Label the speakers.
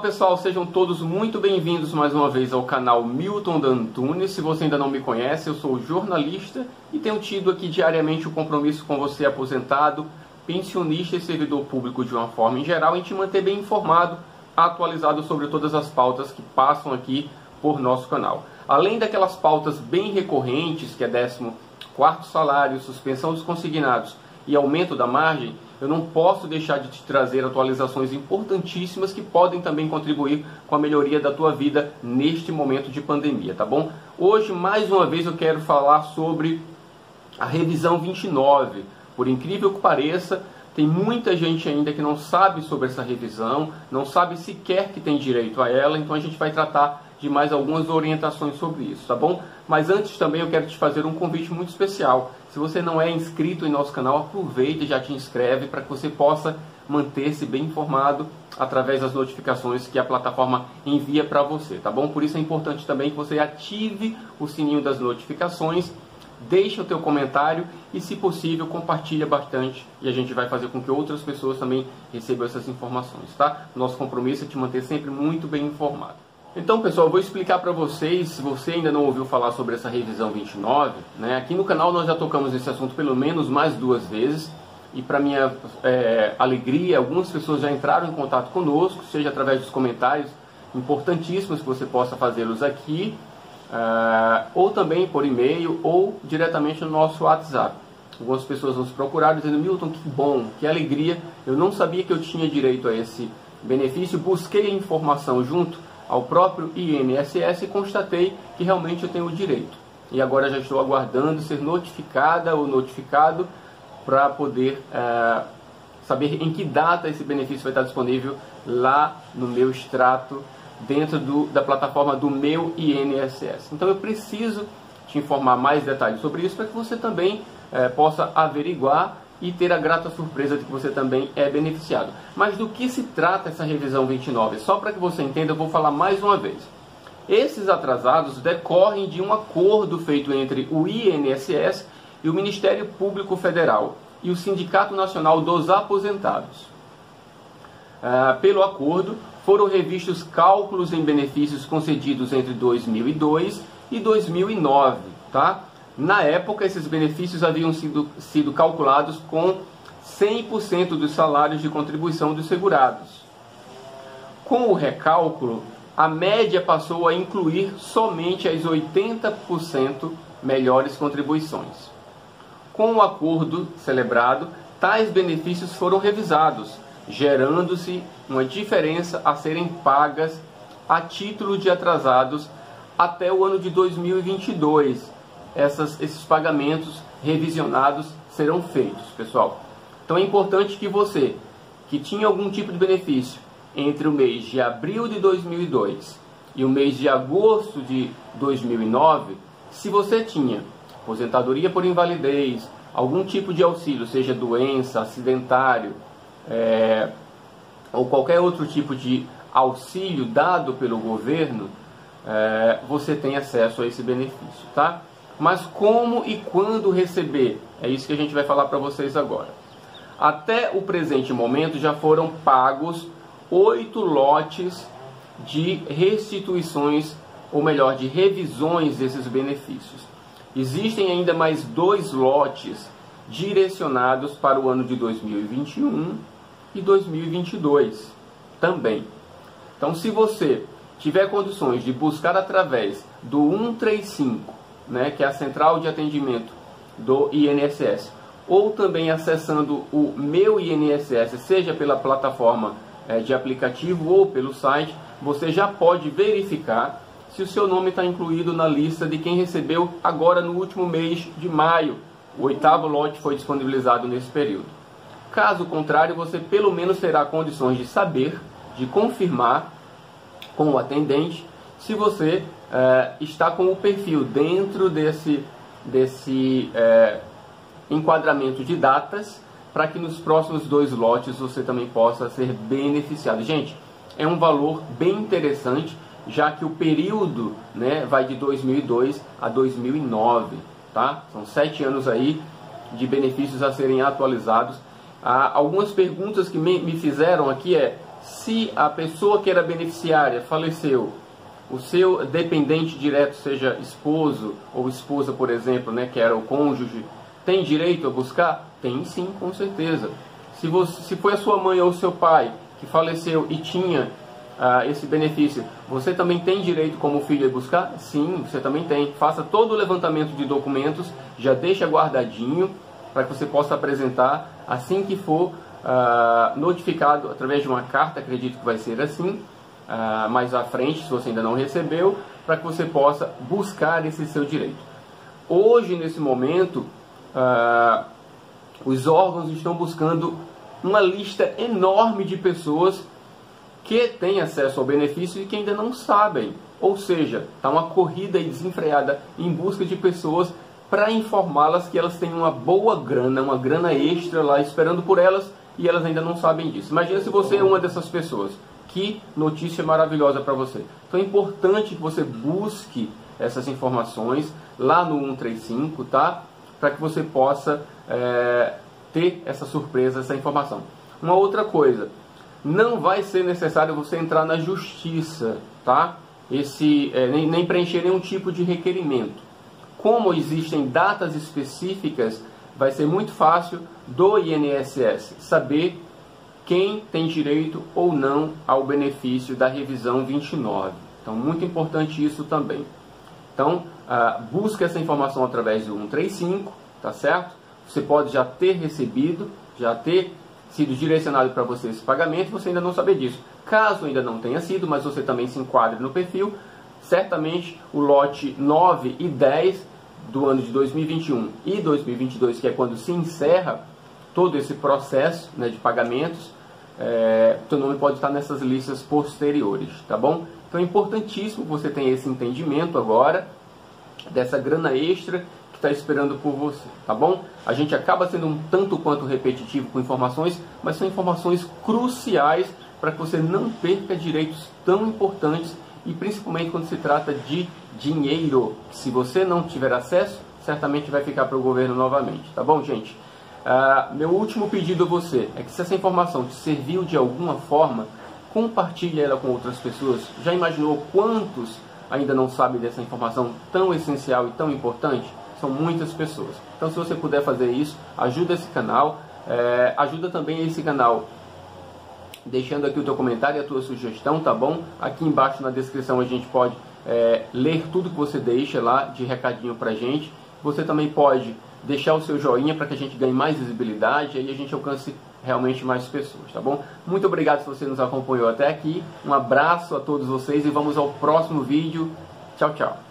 Speaker 1: pessoal, sejam todos muito bem-vindos mais uma vez ao canal Milton D'Antunes. Se você ainda não me conhece, eu sou jornalista e tenho tido aqui diariamente o compromisso com você aposentado, pensionista e servidor público de uma forma em geral, em te manter bem informado, atualizado sobre todas as pautas que passam aqui por nosso canal. Além daquelas pautas bem recorrentes, que é 14º salário, suspensão dos consignados e aumento da margem, eu não posso deixar de te trazer atualizações importantíssimas que podem também contribuir com a melhoria da tua vida neste momento de pandemia, tá bom? Hoje, mais uma vez, eu quero falar sobre a revisão 29. Por incrível que pareça, tem muita gente ainda que não sabe sobre essa revisão, não sabe sequer que tem direito a ela, então a gente vai tratar de mais algumas orientações sobre isso, tá bom? Mas antes também eu quero te fazer um convite muito especial. Se você não é inscrito em nosso canal, aproveita e já te inscreve para que você possa manter-se bem informado através das notificações que a plataforma envia para você, tá bom? Por isso é importante também que você ative o sininho das notificações, deixe o teu comentário e, se possível, compartilha bastante e a gente vai fazer com que outras pessoas também recebam essas informações, tá? Nosso compromisso é te manter sempre muito bem informado. Então, pessoal, eu vou explicar para vocês, se você ainda não ouviu falar sobre essa revisão 29, né? Aqui no canal nós já tocamos nesse assunto pelo menos mais 2 vezes e, para minha alegria, algumas pessoas já entraram em contato conosco, seja através dos comentários importantíssimos que você possa fazê-los aqui, ou também por e-mail ou diretamente no nosso WhatsApp. Algumas pessoas nos procuraram dizendo: Milton, que bom, que alegria, eu não sabia que eu tinha direito a esse benefício, busquei informação junto ao próprio INSS e constatei que realmente eu tenho o direito. E agora já estou aguardando ser notificada ou notificado para poder saber em que data esse benefício vai estar disponível lá no meu extrato, dentro da plataforma do meu INSS. Então eu preciso te informar mais detalhes sobre isso para que você também possa averiguar e ter a grata surpresa de que você também é beneficiado. Mas do que se trata essa revisão 29? Só para que você entenda, eu vou falar mais uma vez. Esses atrasados decorrem de um acordo feito entre o INSS e o Ministério Público Federal e o Sindicato Nacional dos Aposentados. Pelo acordo, foram revistos cálculos em benefícios concedidos entre 2002 e 2009, tá? Na época, esses benefícios haviam sido calculados com 100% dos salários de contribuição dos segurados. Com o recálculo, a média passou a incluir somente as 80% melhores contribuições. Com o acordo celebrado, tais benefícios foram revisados, gerando-se uma diferença a serem pagas a título de atrasados até o ano de 2022. Esses pagamentos revisionados serão feitos, pessoal. Então é importante que você, que tinha algum tipo de benefício entre o mês de abril de 2002 e o mês de agosto de 2009, se você tinha aposentadoria por invalidez, algum tipo de auxílio, seja doença, acidentário, ou qualquer outro tipo de auxílio dado pelo governo, você tem acesso a esse benefício, tá? Mas como e quando receber? É isso que a gente vai falar para vocês agora. Até o presente momento já foram pagos 8 lotes de restituições, ou melhor, de revisões desses benefícios. Existem ainda mais 2 lotes direcionados para o ano de 2021 e 2022 também. Então, se você tiver condições de buscar através do 135, que é a central de atendimento do INSS, ou também acessando o meu INSS, seja pela plataforma de aplicativo ou pelo site, você já pode verificar se o seu nome está incluído na lista de quem recebeu agora no último mês de maio. O 8º lote foi disponibilizado nesse período. Caso contrário, você pelo menos terá condições de saber, de confirmar com o atendente se você está com o perfil dentro desse enquadramento de datas, para que nos próximos 2 lotes você também possa ser beneficiado. Gente, é um valor bem interessante, já que o período vai de 2002 a 2009, tá? São 7 anos aí de benefícios a serem atualizados. Algumas perguntas que me fizeram aqui Se a pessoa que era beneficiária faleceu, o seu dependente direto, seja esposo ou esposa, por exemplo, né, que era o cônjuge, tem direito a buscar? Tem sim, com certeza. Se foi a sua mãe ou o seu pai que faleceu e tinha esse benefício, você também tem direito como filho a buscar? Sim, você também tem. Faça todo o levantamento de documentos, já deixa guardadinho para que você possa apresentar assim que for notificado através de uma carta, acredito que vai ser assim, mais à frente, se você ainda não recebeu, para que você possa buscar esse seu direito. Hoje, nesse momento, os órgãos estão buscando uma lista enorme de pessoas que têm acesso ao benefício e que ainda não sabem. Ou seja, está uma corrida desenfreada em busca de pessoas para informá-las que elas têm uma boa grana, uma grana extra lá esperando por elas e elas ainda não sabem disso. Imagina se você é uma dessas pessoas. Que notícia maravilhosa para você. Então é importante que você busque essas informações lá no 135, tá? Para que você possa ter essa surpresa, essa informação. Uma outra coisa, não vai ser necessário você entrar na justiça, tá? Nem preencher nenhum tipo de requerimento. Como existem datas específicas, vai ser muito fácil do INSS saber quem tem direito ou não ao benefício da revisão 29. Então, muito importante isso também. Então, busque essa informação através do 135, tá certo? Você pode já ter recebido, já ter sido direcionado para você esse pagamento, você ainda não saber disso. Caso ainda não tenha sido, mas você também se enquadre no perfil, certamente o lote 9 e 10 do ano de 2021 e 2022, que é quando se encerra todo esse processo, né, de pagamentos, teu nome pode estar nessas listas posteriores, tá bom? Então é importantíssimo que você tenha esse entendimento agora, dessa grana extra que está esperando por você, tá bom? A gente acaba sendo um tanto quanto repetitivo com informações, mas são informações cruciais para que você não perca direitos tão importantes e principalmente quando se trata de dinheiro. Se você não tiver acesso, certamente vai ficar para o governo novamente, tá bom, gente? Meu último pedido a você é que se essa informação te serviu de alguma forma, compartilhe ela com outras pessoas. Já imaginou quantos ainda não sabem dessa informação tão essencial e tão importante? São muitas pessoas. Então, se você puder fazer isso, ajuda esse canal, ajuda também esse canal deixando aqui o teu comentário e a tua sugestão, tá bom? Aqui embaixo na descrição a gente pode ler tudo que você deixa lá de recadinho pra gente. Você também pode deixar o seu joinha para que a gente ganhe mais visibilidade e aí a gente alcance realmente mais pessoas, tá bom? Muito obrigado se você nos acompanhou até aqui. Um abraço a todos vocês e vamos ao próximo vídeo. Tchau, tchau.